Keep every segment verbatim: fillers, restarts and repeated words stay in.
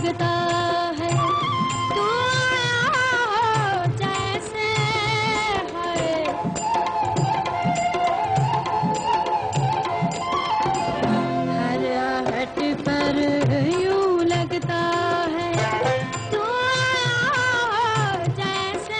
लगता है तू आया जैसे है। हर आहट पर यूं लगता है तू आया जैसे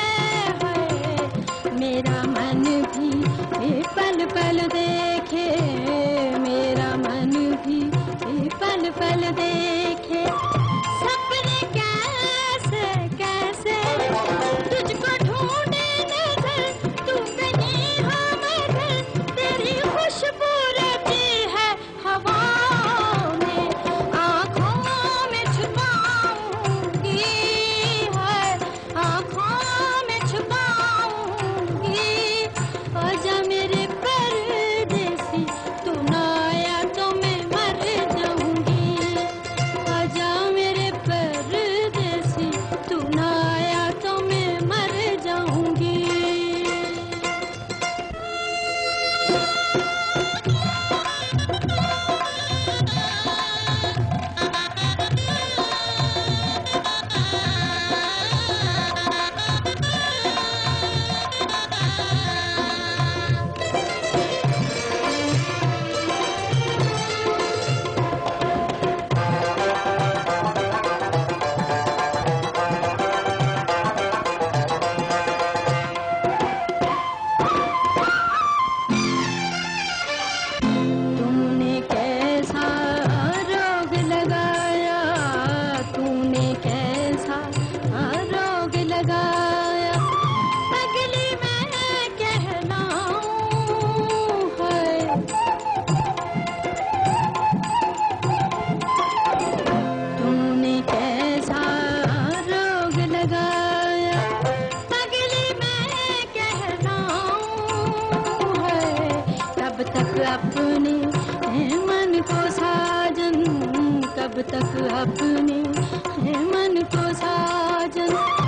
है। मेरा मन भी पल पल देखे, मेरा मन भी पल पल देखे। सपने कैसे कैसे तुझको ढूंढे नजर, तू कहीं हमदर, तेरी खुशबू रहती है हवाओं में। आँखों में छुपाऊंगी है, आँखों में छुपाऊंगी। आजा मेरे परदेसी, तू ना आया तो मैं मर जाऊंगी। आजा मेरे परदेसी, तू ना आया तो मैं मर जाऊंगी। तूने कैसा रोग लगाया, तूने कैसा रोग लगाया। पगली मैं कहलाऊं है, तूने कैसा रोग लगाया। पगली मैं कहलाऊं है। कब तक अपने मन को साजन, कब तक अपने मन को साजन।